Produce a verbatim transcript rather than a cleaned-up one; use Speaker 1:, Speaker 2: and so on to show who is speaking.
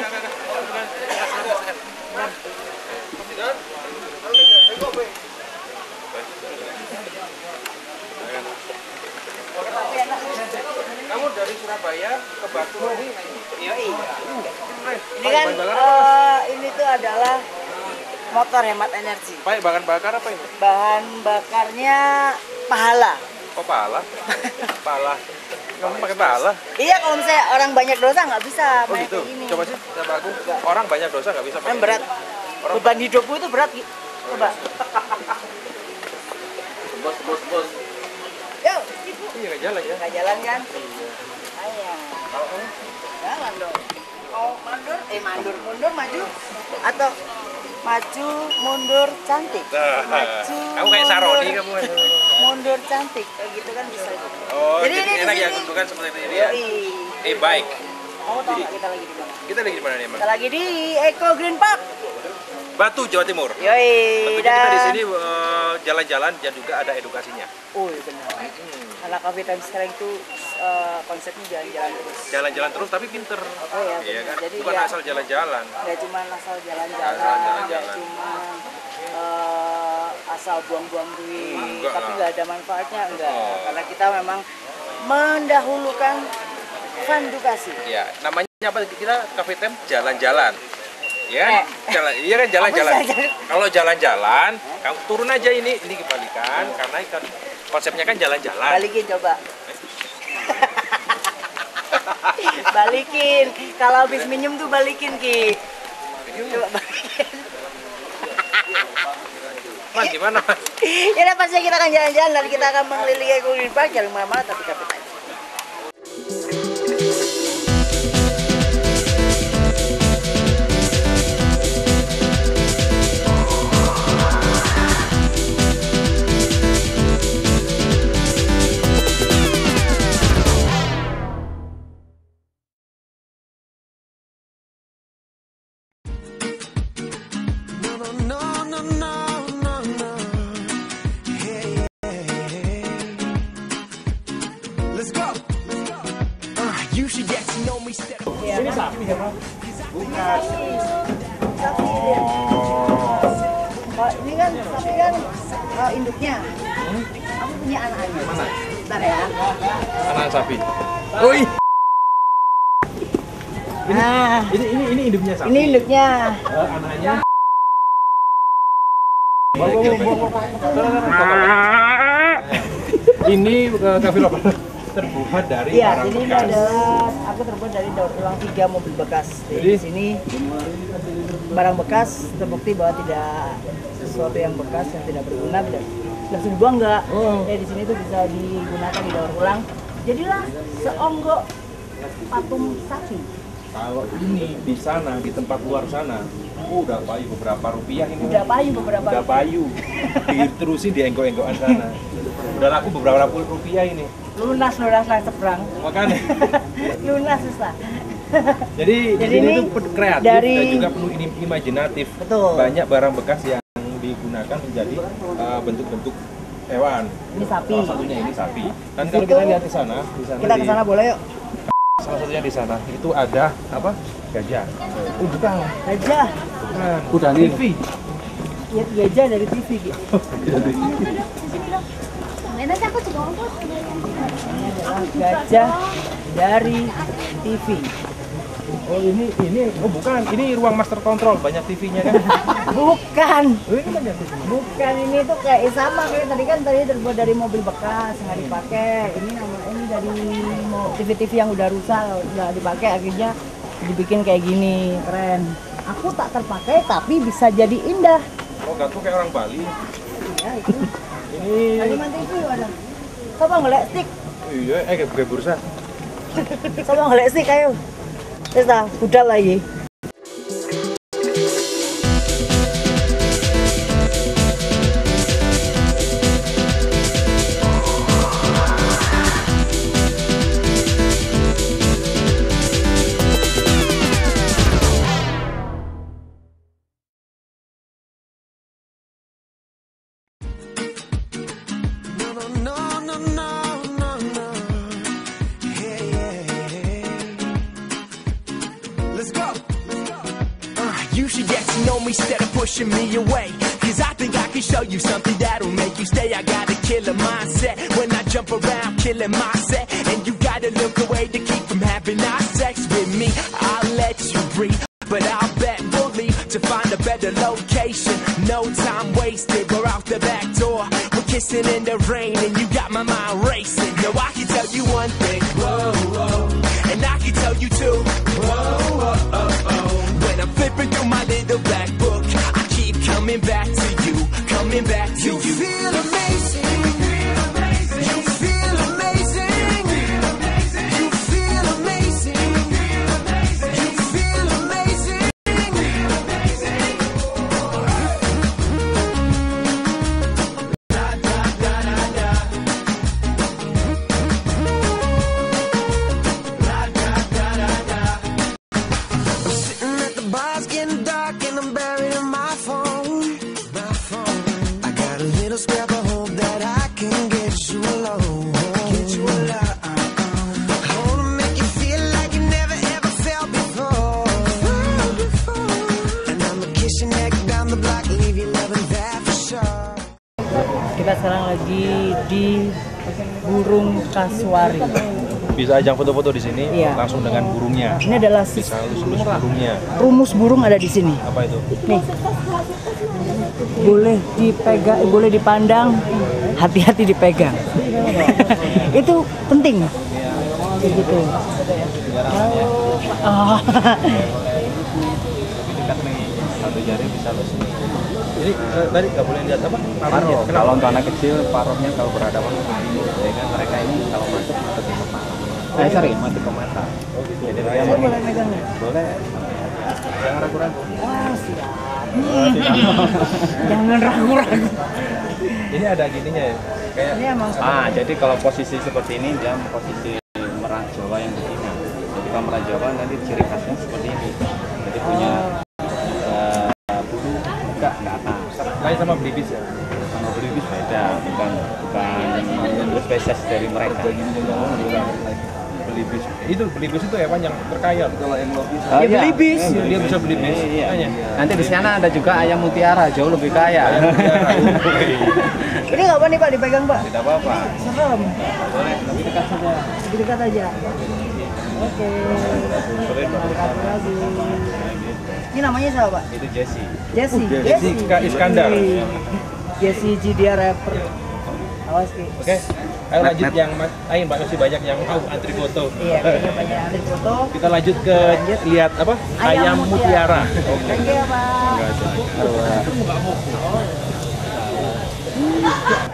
Speaker 1: Kamu dari Surabaya ke Batu ini?
Speaker 2: Iya. Ini kan uh, ini tuh adalah motor hemat energi.
Speaker 1: Baik, bahan bakar apa ini?
Speaker 2: Bahan bakarnya pahala.
Speaker 1: Oh, pahala? Pahala. Kamu pakai pahala?
Speaker 2: Iya, kalau misalnya orang banyak dosa nggak bisa
Speaker 1: Oh
Speaker 2: main
Speaker 1: gitu?
Speaker 2: kayak gini.
Speaker 1: Coba sih, coba aku. Orang banyak dosa nggak bisa pakai
Speaker 2: Kan berat.
Speaker 1: Orang...
Speaker 2: Beban hidupku itu berat. Coba.
Speaker 1: Bos, bos, bos.
Speaker 2: Yuk.
Speaker 1: Iya, nggak jalan ya?
Speaker 2: Nggak jalan kan?
Speaker 1: Iya.
Speaker 2: Ayo. Jalan dong. Oh, mundur, eh mundur, mundur, maju, atau maju, mundur, cantik. Maju,
Speaker 1: kamu kayak Saroni kamu.
Speaker 2: Mundur cantik, kayak gitu kan bisa.
Speaker 1: Oh,
Speaker 2: jadi
Speaker 1: jadi
Speaker 2: ini
Speaker 1: enak
Speaker 2: di
Speaker 1: ya
Speaker 2: sini.
Speaker 1: bentukan seperti ini ya. E-bike.
Speaker 2: Kamu tahu nggak kita lagi di mana?
Speaker 1: Kita lagi di mana nih, Mas?
Speaker 2: Kita lagi di Eco Green Park.
Speaker 1: Batu, Jawa Timur.
Speaker 2: Yoi.
Speaker 1: Tentunya kita di sini uh, jalan-jalan dan juga ada edukasinya.
Speaker 2: Oh, iya benar.
Speaker 1: Hmm.
Speaker 2: Anak Coffee Time sekarang itu uh, konsepnya jalan-jalan terus.
Speaker 1: Jalan-jalan terus tapi pinter.
Speaker 2: Oh iya,
Speaker 1: iya kan?
Speaker 2: Jadi
Speaker 1: bukan
Speaker 2: ya,
Speaker 1: asal jalan-jalan.
Speaker 2: Nggak cuma asal jalan-jalan,
Speaker 1: Asal
Speaker 2: nggak
Speaker 1: jalan-jalan.
Speaker 2: cuma uh, asal buang-buang duit,
Speaker 1: Enggak
Speaker 2: tapi
Speaker 1: lah.
Speaker 2: nggak ada manfaatnya, enggak.
Speaker 1: Oh.
Speaker 2: Karena kita memang mendahulukan fun edukasi.
Speaker 1: Iya, namanya apa? Kita Cafe Time jalan-jalan. Ya,
Speaker 2: Eh.
Speaker 1: jalan. Iya kan jalan-jalan.
Speaker 2: Apa sih?
Speaker 1: Kalau jalan-jalan, kamu turun aja ini, ini kebalikan karena kan konsepnya kan jalan-jalan.
Speaker 2: Balikin coba. Balikin. Kalau habis minum tuh balikin, Ki. Coba balikin.
Speaker 1: Mas gimana, Mas?
Speaker 2: Ya udah, pasti kita akan jalan-jalan dan kita akan mengelilingi Eco Green Park, jangan kemana-mana tapi Cafe Time.
Speaker 1: Ini sapi ya, Mas? Bukan.
Speaker 2: Sapi dia. Oh, ini kan sapi kan uh, induknya.
Speaker 1: Hmm?
Speaker 2: Aku punya anak-anak.
Speaker 1: Mana?
Speaker 2: Bentar ya.
Speaker 1: Anak sapi. Oh, ih. Ini,
Speaker 2: Nah,
Speaker 1: ini ini ini induknya sapi.
Speaker 2: ini induknya.
Speaker 1: Eh, anaknya. Bawa, bawa, bawa, bawa. Ini uh, Cafe Lokal terbuat dari
Speaker 2: Iya,
Speaker 1: barang
Speaker 2: jadi ini
Speaker 1: bekas.
Speaker 2: adalah aku terbuat dari daur ulang tiga mobil bekas. Jadi,
Speaker 1: Jadi?
Speaker 2: di sini barang bekas terbukti bahwa tidak sesuatu yang bekas yang tidak berguna tidak langsung dibuang enggak.
Speaker 1: Oh.
Speaker 2: Ya di sini tuh bisa digunakan di daur ulang. Jadilah seonggok patung sapi.
Speaker 1: Kalau ini di sana, di tempat luar sana, oh, udah payu beberapa rupiah ini.
Speaker 2: Udah payu beberapa.
Speaker 1: Udah payu. Diterusin di enggok-enggokan sana. Udah laku beberapa puluh rupiah ini.
Speaker 2: Lunas lunas lah seberang.
Speaker 1: Makanya.
Speaker 2: Lunas susah.
Speaker 1: Jadi,
Speaker 2: Jadi
Speaker 1: di sini
Speaker 2: ini
Speaker 1: tuh kreatif
Speaker 2: dari-
Speaker 1: dan juga penuh im- imajinatif.
Speaker 2: Betul.
Speaker 1: Banyak barang bekas yang digunakan menjadi uh, bentuk-bentuk hewan.
Speaker 2: Ini sapi.
Speaker 1: Salah satunya ini sapi. Dan
Speaker 2: Di
Speaker 1: kalau
Speaker 2: situ-
Speaker 1: kita lihat di sana, di sana
Speaker 2: Kita ke
Speaker 1: di-
Speaker 2: sana boleh yuk.
Speaker 1: salah satunya di sana itu ada apa? Gajah. Oh, bukan.
Speaker 2: Gajah.
Speaker 1: Bukan.
Speaker 3: Udah nih.
Speaker 1: T V.
Speaker 2: Ya, gajah dari T V gitu.
Speaker 4: Nanti aku juga ngomong.
Speaker 2: Ini adalah gajah dari T V.
Speaker 1: Oh, ini ini oh bukan, ini ruang master control, banyak T V-nya kan.
Speaker 2: Bukan.
Speaker 1: Oh, ini banyak T V.
Speaker 2: Bukan, ini tuh kayak eh, sama kayak tadi kan tadi terbuat dari mobil bekas nggak dipakai. Ini nama- ini dari mo- T V-T V yang udah rusak nggak dipakai akhirnya dibikin kayak gini, keren. Aku tak terpakai tapi bisa jadi indah.
Speaker 1: Oh, gatuk kayak orang Bali.
Speaker 2: Ya itu.
Speaker 1: Ini
Speaker 2: Kaliman T V ada. Coba ngelek stick.
Speaker 1: iya, eh kayak kayak bursa.
Speaker 2: Coba ngelek stick ayo. Terus dah, budal lagi.
Speaker 3: you get to know me instead of pushing me away. Cause I think I can show you something that'll make you stay. I got a killer mindset when I jump around, killing my set. And you gotta look away to keep from having our sex with me. I'll let you breathe, but I'll bet we'll leave to find a better location. No time wasted, we're out the back door. We're kissing in the rain and you got my mind racing. Yo, I can tell you one thing, whoa, whoa, and I can tell you two, whoa, whoa, oh, oh. When I'm flipping through my little black book, I keep coming back to you, coming back to you. You feel amazing. You feel amazing. You feel amazing. You feel amazing. I'm sitting at the bars getting dark and I'm buried in my phone. My phone. I got a little scrap of hope that I can get you alone. Get you alone. I wanna make you feel like you never ever felt before. Felt before. And I'ma kiss your neck down the block, leave you loving that for sure.
Speaker 2: Kita sekarang lagi di Burung Kasuari.
Speaker 1: Bisa ajang foto-foto di sini,
Speaker 2: Iya.
Speaker 1: langsung dengan burungnya.
Speaker 2: Ini adalah sis-
Speaker 1: Bisa lulus burungnya.
Speaker 2: rumus burung ada di sini.
Speaker 1: Apa itu?
Speaker 2: Nih, boleh dipegang, boleh dipandang, hati-hati dipegang. Itu penting. Kayak gitu. Oh.
Speaker 1: Dekat nih, satu jari bisa lulus nih. Jadi eh, tadi nggak boleh lihat apa?
Speaker 4: Paruh.
Speaker 1: Kenapa?
Speaker 4: Kalau untuk anak kecil, paruhnya kalau berhadapan seperti ini, ya kan mereka ini kalau masuk masuk ke kepala. Eh sorry, masuk ke mata.
Speaker 1: Oh, gitu.
Speaker 4: Jadi dia
Speaker 2: Saya
Speaker 4: mau
Speaker 2: boleh megang nggak?
Speaker 4: boleh. Jangan ragu-ragu.
Speaker 2: Wah, siap. Jangan ragu-ragu.
Speaker 1: Ini ada gininya ya, kayak
Speaker 2: Ini emang
Speaker 4: Ah, jadi kalau posisi seperti ini dia posisi merah Jawa yang begini. Jadi kalau merah Jawa nanti ciri khasnya seperti ini. Jadi punya eh, bulu muka ke atas.
Speaker 1: lain sama belibis ya.
Speaker 4: Sama belibis beda, bukan bukan spesies dari mereka.
Speaker 1: Belibis. Itu belibis itu hewan yang terkaya. Kalau yang lobis.
Speaker 4: Ah,
Speaker 2: Ya,
Speaker 4: iya.
Speaker 2: belibis.
Speaker 4: Eh,
Speaker 1: Dia bisa belibis.
Speaker 4: Iya.
Speaker 1: Makanya.
Speaker 4: Nanti di sana ada juga ayam mutiara, jauh lebih kaya.
Speaker 2: Ini nggak apa nih Pak dipegang Pak?
Speaker 4: Tidak apa-apa.
Speaker 2: Serem.
Speaker 4: Boleh, tapi dekat saja.
Speaker 2: Lebih dekat aja. Oke. Mantap lagi. Ini namanya siapa Pak?
Speaker 4: Itu Jesse.
Speaker 2: Jesse.
Speaker 1: Jessica Iskandar.
Speaker 2: Wih. Jesse G dia rapper. Awas Ki.
Speaker 1: Oke. Ayo
Speaker 4: Net,
Speaker 1: lanjut
Speaker 4: net.
Speaker 1: yang mas, ayo Mbak masih banyak yang mau antri foto.
Speaker 2: Iya, kayaknya banyak antri foto.
Speaker 1: Kita lanjut ke lihat apa? Ayam, mutiara.
Speaker 2: Thank you ya Pak.